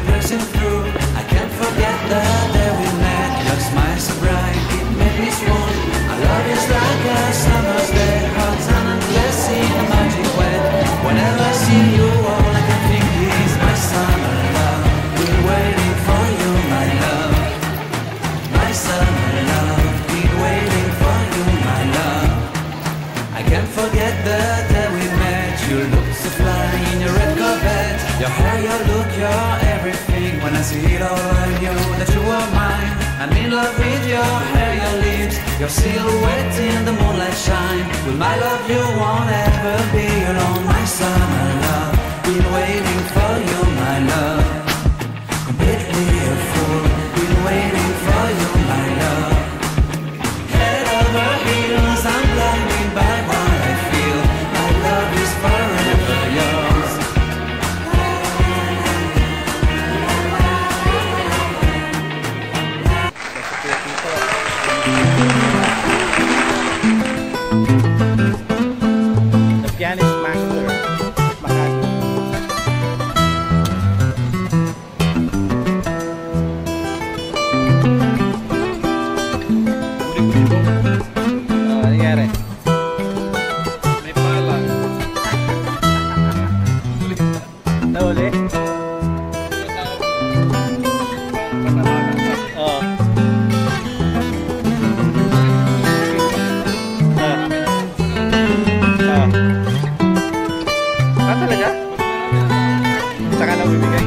pressing through. I can't forget the day we met. Your smile so bright, it made me swoon. Our love is like a summer's day, hot and endless in a magic way. Whenever I see you, all I can think is my summer love. Been waiting for you, my love. My summer love. Been waiting for you, my love. I can't forget the day we met. You look so fly in your red Corvette. Your hair, your look, your everything. When I see it all, I knew that you were mine. I'm in love with your hair, your lips, your silhouette in the moonlight shine. With my love you won't ever be alone. My summer love, been waiting for you, my love. Completely a fool, been waiting for you, my love. Head over heels, I'm blinded by what I feel. My love is forever yours. The pianist master. Nangyari? May pala. Nauli? Oo. Talaga? Saka lang bibigay.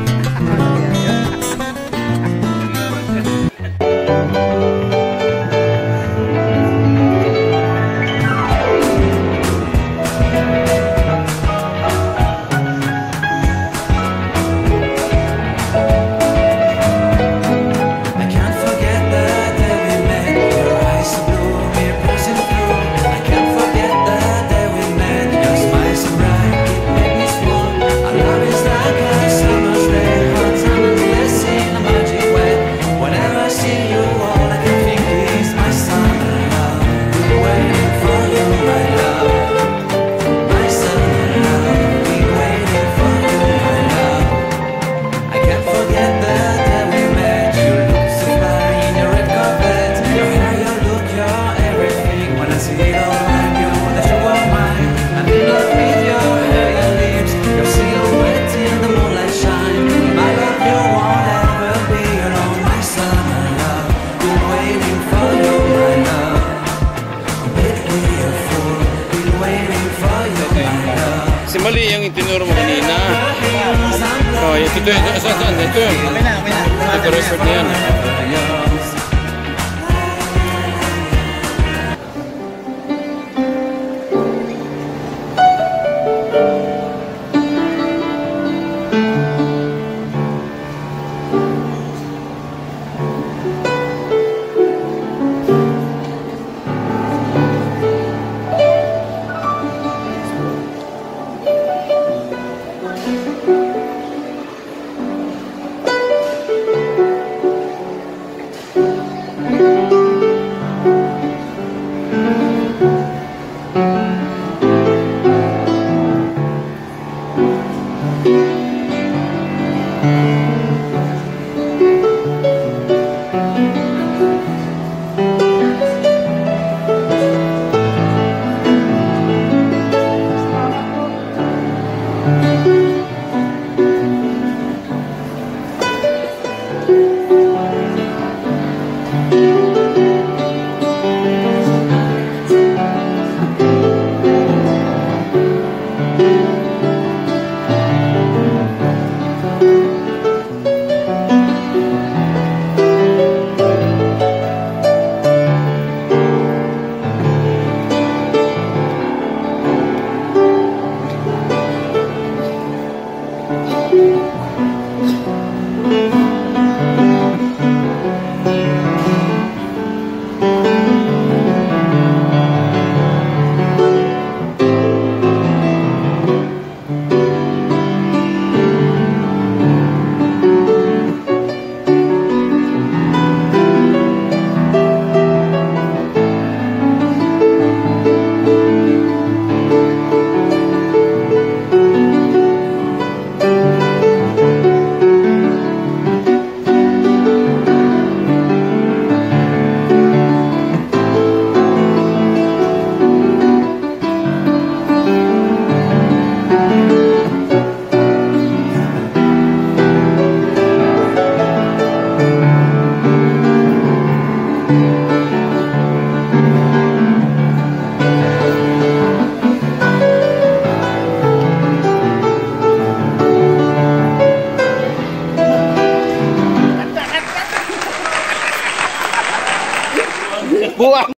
Si mali yung itinuro mo kanina. Oh, ito yun. Saan? Ito yun. Okay na. Ito record na yan.